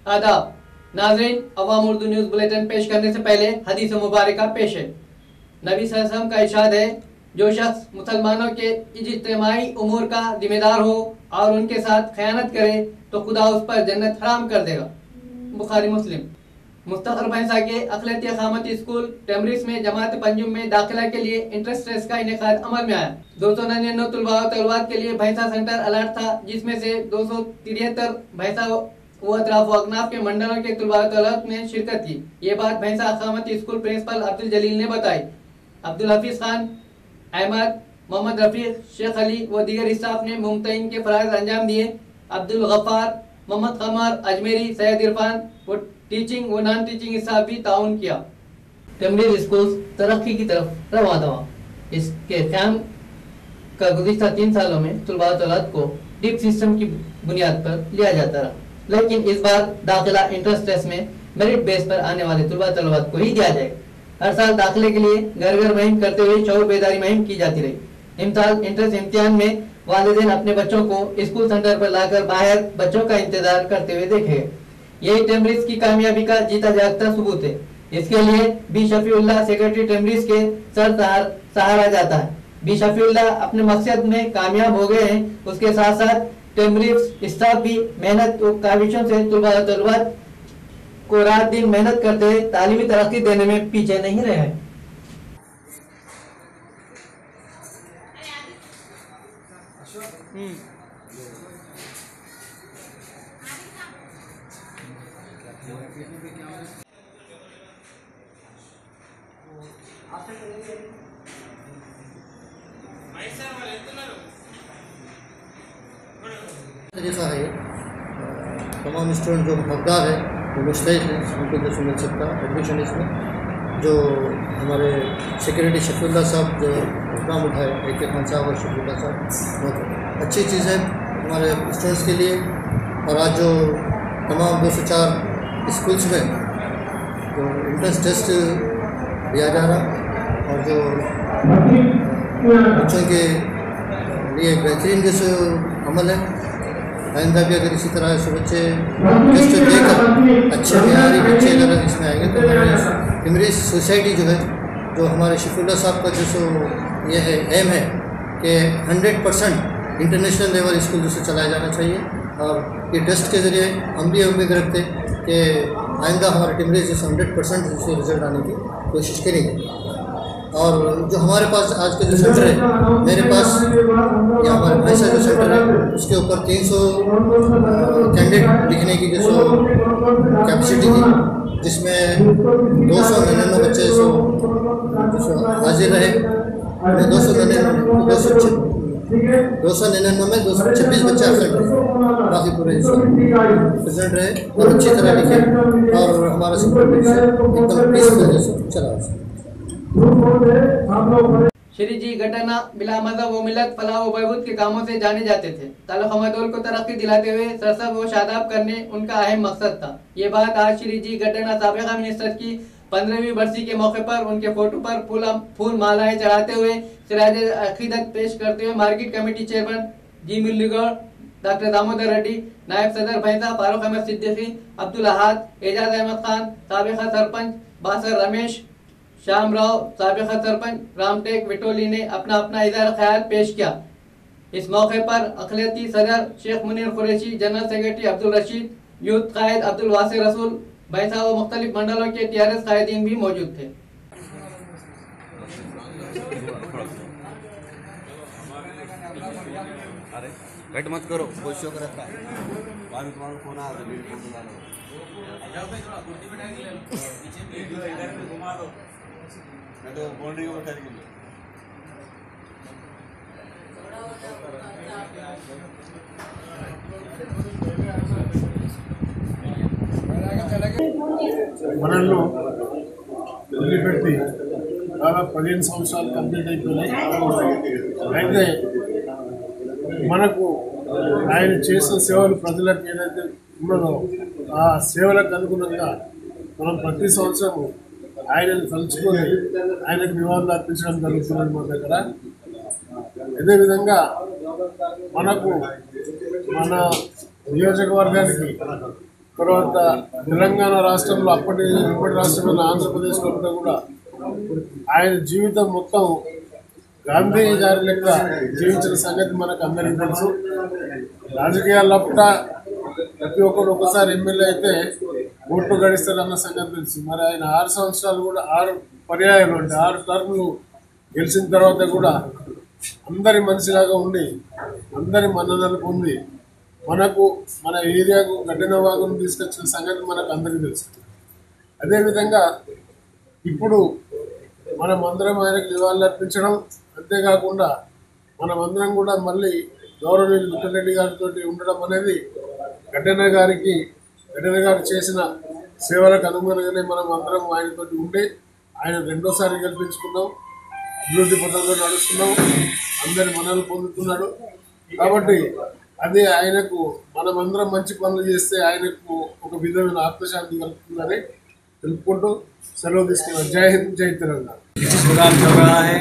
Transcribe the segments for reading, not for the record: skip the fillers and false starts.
आदाब नाज़रीन, अवाम Urdu news bulletin पेश करने से पहले हदीस मुबारका पेश है। नबी सल्लल्लाहु अलैहि वसल्लम का इरशाद है, जो शख्स मुसलमानों के इज्तिमाई उमूर का जिम्मेदार हो और उनके साथ खयानत करे तो खुदा उस पर जन्नत हराम कर देगा। बुखारी मुस्लिम। मुस्तखर भैंसा के अखिलती अकामती स्कूल टेमरिस में जमात पंजुम में दाखिला के लिए इंट्रेंस टेस्ट का इनेकाद अमल में आया। 299 तलबा व तलबात के लिए भैंसा सेंटर अलर्ट था, जिसमें से 273 भैंसा व अतराफ व अगनाफ के मंडलों के तलबा व तलबात ने शिरकत की। ये बात भैंसा अकामती स्कूल प्रिंसिपल अब्दुल जलील ने बताई। अब्दुल हफीज खान, अहमद, मोहम्मद रफीक, शेख अली व दीगर स्टाफ ने मुमतहिन के फराइज अंजाम दिए। अब्दुल गफ्फार, मोहम्मद कमर अजमेरी, सैयद इरफान व टीचिंग व नॉन टीचिंग स्टाफ भी ताउन किया। टेमरिस स्कूल तरक्की की तरफ रवा दवा। इसके क़याम का गुज़िश्ता 3 सालों में तलबा व तलबात को डिप सिस्टम की बुनियाद पर लिया जाता रहा, लेकिन इस बार दाखिला इंट्रेंस टेस्ट में मेरिट बेस पर आने वाले तलबा तलबात को ही दिया जाएगा। हर साल दाखिले के लिए घर घर मुहिम करते हुए शऊर बेदारी मुहिम की जाती रही। इम्तिहान इंट्रेंस इम्तिहान में वालिदैन अपने बच्चों को स्कूल सेंटर पर लाकर बाहर बच्चों का इंतजार करते हुए देखे। यही टेमरिस की कामयाबी का जीता जागता सबूत है। इसके लिए बी शफीउल्लाह सेक्रेटरी टेमरिस के सर सहारा जाता है। बी शफीउल्लाह अपने मकसद में कामयाब हो गए हैं। उसके साथ साथ टेमरिस स्टाफ भी मेहनत और काविशों से तलबात को रात दिन मेहनत करते हुए तालीमी तरक्की देने में पीछे नहीं रहे। तरीका है तमाम स्टूडेंट जो हकदार है वो मुस्तहिक हैं, उनको जैसे मिल सकता है एडमिशन इसमें। जो हमारे सेक्रेटरी शफीउल्लाह साहब जो इकदाम उठाए, AK खान साहब और शफीउल्लाह साहब, बहुत अच्छी चीज़ है हमारे स्टूडेंट्स के लिए। और आज जो तमाम 204 स्कूल्स में जो इंट्रेंस टेस्ट दिया जा रहा और जो बच्चों के लिए बेहतरीन जैसे अमल है। आइंदा भी अगर इसी तरह से बच्चे टेस्ट देकर अच्छे मेयारी बच्चे अगर इसमें आएंगे तो हमारे टेमरिस सोसाइटी जो है, जो हमारे शफीउल्लाह साहब का जो ये है एम है कि 100% इंटरनेशनल लेवल स्कूल जैसे चलाया जाना चाहिए। और ये टेस्ट के ज़रिए हम भी उम्मीद रखते कि आइंदा हमारे टेमरिस जैसे 100% जैसे रिजल्ट आने की कोशिश करेंगे। और जो हमारे पास आज के जो सेंटर है, मेरे पास या हमारे भैंसा जो सेंटर है उसके ऊपर 300 कैंडिडेट लिखने की जो कैपेसिटी थी, जिसमें 299 बच्चे हाजिर रहे। 299 में 226 बच्चे एब्सेंट रहे, बाकी पूरे प्रेजेंट रहे और अच्छी तरह लिखे और हमारा सेंटर एकदम पीसफुल चला। श्री जी घटना बिला मज़हब व मिलत फलाह व बहबूद के कामों से जाने जाते थे। ताल्लुक़ मदौल को तरक्की दिलाते हुए सरसब व शादाब करने उनका अहम मकसद था। ये बात आज श्री जी घटना साबिक़ा मिनिस्टर की 15वीं बरसी के मौके पर उनके फोटो पर फूल मालाएं चढ़ाते हुए सिराज अकीदत पेश करते हुए market committee chairman G Muraligoud, doctor Damodar Reddy, नायब सदर भैंसा फारूक अहमद सिद्दीकी, अब्दुल अहाद, एजाज अहमद खान, साबिक़ा सरपंच बासर रमेश, श्याम राव, साबिक़ा सरपंच रामटेक विटोली ने अपना अपना इज़हार ख्याल पेश किया। इस मौके पर अक़लियती सदर Sheikh Munir Qureshi, general secretary Abdul Rashid, youth कायद अब्दुल वासी रसूल, भैंसा व मुख्तलिफ मंडलों के TRS कायदीन भी मौजूद थे। कट मत करो, कोई शौक रहता है। बाद में तुम्हारा फोन आ तो मैं तो बाउंड्री को बैठा देंगे। మనల్లో వదిలిపెట్టి దాదాపు 15 సంవత్సరాలు కంప్లీట్ అయిపోయినాయి. అయితే మనకు ఆయన చేసిన సేవలు ప్రజలకు ఏదైతే ఉన్నదో ఆ సేవలకు అనుగుణంగా మనం ప్రతి సంవత్సరం ఆయనను తలుచుకొని ఆయనకు నివాళులు అర్పించడం జరుగుతుంది మన దగ్గర. అదేవిధంగా మనకు మన నియోజకవర్గానికి తర్వాత తెలంగాణ రాష్ట్రంలో ఇప్పటి రాష్ట్రమైన ఆంధ్రప్రదేశ్లో కూడా ఆయన జీవితం మొత్తం గాంధీ గారి లెక్క జీవించిన సంగతి మనకు అందరికీ తెలుసు. రాజకీయాల్లో కూడా ప్రతి ఒక్కరు ఒకసారి ఎమ్మెల్యే అయితే ఓట్లు గడిస్తారన్న సంగతి తెలుసు. మరి ఆయన 6 సంవత్సరాలు కూడా 6 పర్యాయాలు అంటే 6 టర్ములు గెలిచిన తర్వాత కూడా అందరి మనిషిలాగా ఉండి అందరి మన్ననలు పొంది మనకు మన ఏరియాకు గడ్డిన వాగును తీసుకొచ్చిన సంగతి మనకు అందరికీ తెలుసు. అదేవిధంగా ఇప్పుడు మనమందరం ఆయనకు నివాళులు అర్పించడం, అంతేకాకుండా మనమందరం కూడా మళ్ళీ గౌరవనీయులు ముఖ్యరెడ్డి గారితో ఉండడం అనేది గడ్డన్న గారు చేసిన సేవలకు అనుగుణంగానే మనం అందరం ఆయనతో ఉండి ఆయన రెండోసారి గెలిపించుకున్నాం. అభివృద్ధి పథంలో నడుస్తున్నాం, అందరి మనల్ని పొందుతున్నాడు. కాబట్టి అది ఆయనకు మనమందరం మంచి పనులు చేస్తే ఆయనకు ఒక విధమైన ఆత్మశాంతి కలుగుతుందని తెలుపుకుంటూ సెలవు తీసుకున్నాం. జై హింద్, జై తెలంగాణ. प्रोग्राम चल रहा है।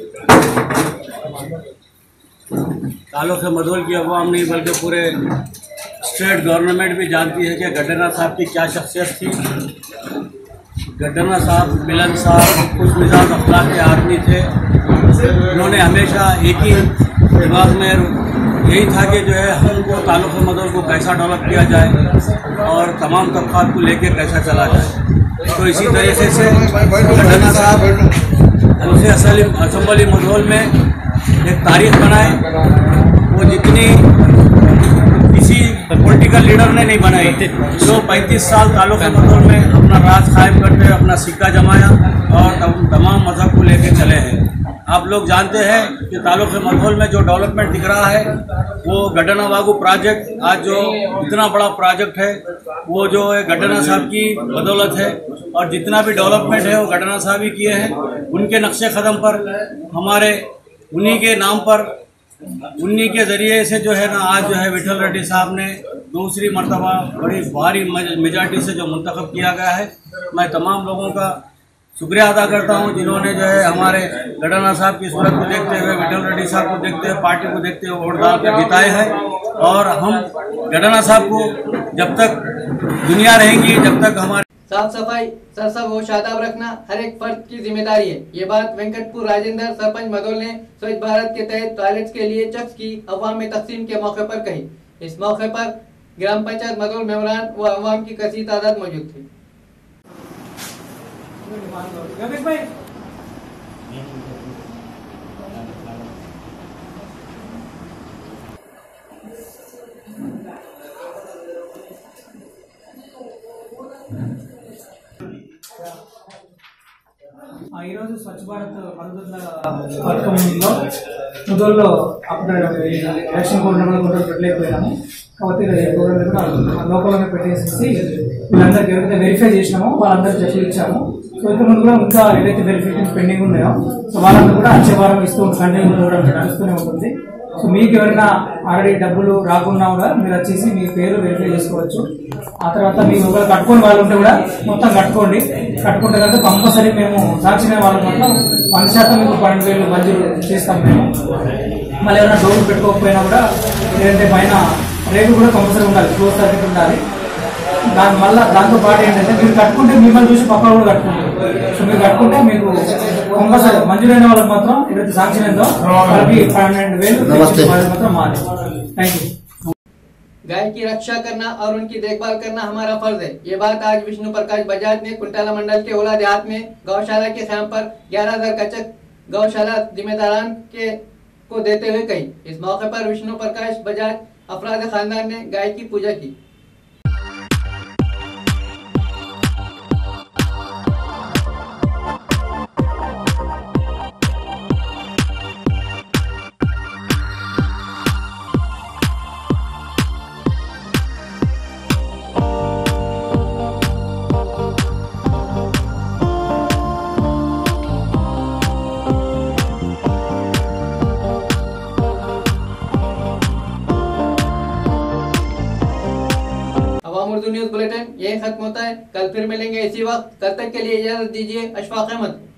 तालुक मधोल की अवाम नहीं बल्कि पूरे स्टेट गवर्नमेंट भी जानती है कि गड्ढना साहब की क्या शख्सियत थी। गड्ढना साहब मिलन साहब खुश मिजाज अखलाक के आदमी थे। उन्होंने हमेशा एक ही दिमाग में यही था कि जो है हमको तालुक मधोल को कैसा डेवलप किया जाए और तमाम तबकात को लेकर कैसा चला जाए। तो इसी तरीके से गड्ढना साहब असम्बली मधोल में एक तारीख बनाए, वो जितनी किसी पॉलिटिकल लीडर ने नहीं बनाई। जो 35 साल तालुक मधोल में अपना राज कायम करते अपना सिक्का जमाया और तमाम मजहब को लेकर चले हैं। आप लोग जानते हैं कि तालुक मधोल में जो डेवलपमेंट दिख रहा है वो गड्ढना वागू प्रोजेक्ट, आज जो इतना बड़ा प्रोजेक्ट है वो जो है गड्ढना साहब की बदौलत है। और जितना भी डेवलपमेंट है वो गड्ढना साहब ही किए हैं। उनके नक्शे कदम पर हमारे उन्हीं के नाम पर उन्हीं के ज़रिए से जो है ना आज जो है विठल रेड्डी साहब ने दूसरी मर्तबा बड़ी भारी मेजॉरिटी से जो मुंतखब किया गया है। मैं तमाम लोगों का शुक्रिया अदा करता हूं जिन्होंने जो है हमारे गड्ढना साहब की सूरत को देखते हुए, विठल रेड्डी साहब को देखते हुए, पार्टी को देखते हुए वोट डाल कर जिताए हैं। और हम गड्ढना साहब को जब तक दुनिया रहेंगी, जब तक हमारे साफ सफाई, सरसब व शादाब रखना हर एक फर्द की जिम्मेदारी है। ये बात वेंकटपुर राजेंद्र सरपंच मधोल ने स्वच्छ भारत के तहत टॉयलेट्स के लिए चक्स की अवाम में तकसीम के मौके पर कही। इस मौके पर ग्राम पंचायत मधोल मेमरान व अवाम की कसीर तादाद मौजूद थी। ఈరోజు స్వచ్ఛ భారత్ పథకంలో ముదోల్లో అప్పుడు ఎలక్షన్ కోడ్ పెట్టలేకపోయినాము. కాబట్టి ప్రోగ్రామ్ కూడా లోకల్లోనే పెట్టేసి వీళ్ళందరికీ ఎవరైతే వెరిఫై చేసినామో వాళ్ళందరికీ చెప్పులు ఇచ్చాము. సో ఇంత ముందు కూడా ఇంకా ఏదైతే వెరిఫికేషన్ పెండింగ్ ఉన్నాయో సో వాళ్ళందరూ కూడా వచ్చే వారం ఇస్తూ కంటిన్యూ ప్రోగ్రామ్ నడుస్తూనే ఉంటుంది. సో మీకు ఎవరైనా ఆల్రెడీ డబ్బులు రాకున్నా కూడా మీరు వచ్చేసి మీ పేరు వెరిఫై చేసుకోవచ్చు. ఆ తర్వాత మీరు ఒకవేళ కట్టుకుని వాళ్ళు ఉంటే కూడా మొత్తం కట్టుకుంటే కనుక కంపల్సరీ మేము సాక్షిమైన వాళ్ళ మొత్తం 100% మీకు 12,000 మంజూరు చేస్తాం మేము. మళ్ళీ ఏమైనా డోర్లు పెట్టుకోకపోయినా కూడా లేదంటే పైన రేటు కూడా కంపల్సరీ ఉండాలి, క్లోజ్ సర్కిట్ ఉండాలి. దాంతో పాటు ఏంటంటే మీరు కట్టుకుంటే మిమ్మల్ని చూసి పక్కన కూడా కట్టుకుంటారు. సో మీరు కట్టుకుంటే మీకు కంపల్సరీ మంజూరైన వాళ్ళకి మాత్రం ఏదైతే శాంక్షన్ అయిందో వాళ్ళకి 12,000 మాత్రం మాది. Thank you. गाय की रक्षा करना और उनकी देखभाल करना हमारा फर्ज है। ये बात आज विष्णु प्रकाश बजाज ने कुंटाला मंडल के ओला देहात में गौशाला के ख्याम पर 11,000 कचक गौशाला जिम्मेदारान को देते हुए कही। इस मौके पर विष्णु प्रकाश बजाज अफराद खानदान ने गाय की पूजा की। उर्दू न्यूज़ बुलेटिन यही खत्म होता है। कल फिर मिलेंगे इसी वक्त। कल तक के लिए इजाजत दीजिए। अशफाक अहमद।